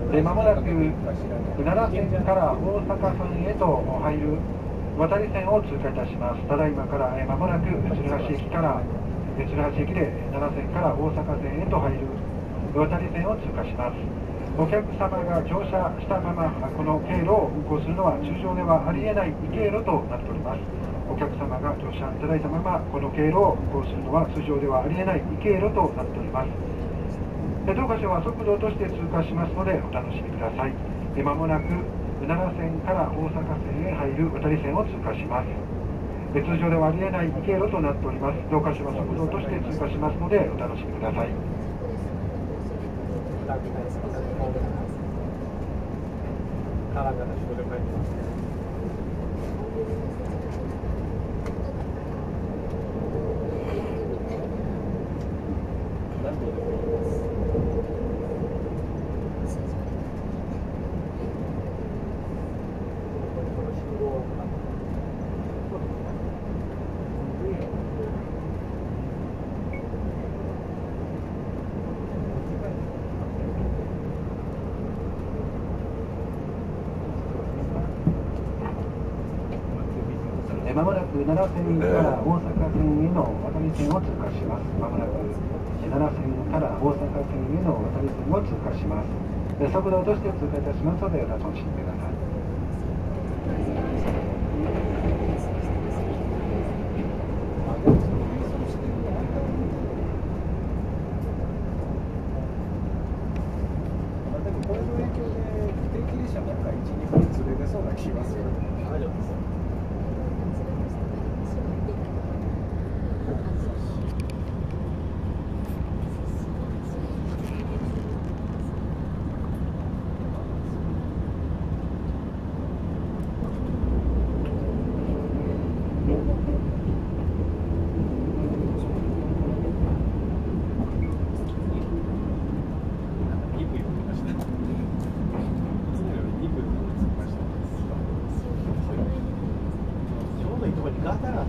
まもなく奈良線から大阪間へと入る渡り線を通過いたします。ただいまからまもなく鶴橋駅で奈良線から大阪線へと入る渡り線を通過します。お客様が乗車したままこの経路を運行するのは通常ではありえない異経路となっております。お客様が乗車いただいたままこの経路を運行するのは通常ではありえない異経路となっております。当箇所は速度として通過しますのでお楽しみください。まもなく奈良線から大阪線へ入る渡り線を通過します。通常ではありえない異経路となっております。当箇所は速度として通過しますのでお楽しみください。まもなく奈良線から大阪線への渡り線を通過します。まもなく奈良線から大阪線への渡り線を通過します。速度として通過いたしますのでお楽しみください。 これの影響で定期列車なんか1、2分ずれ出そうな気がする。大丈夫です。ガタガタ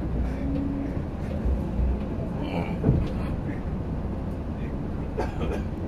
ガタ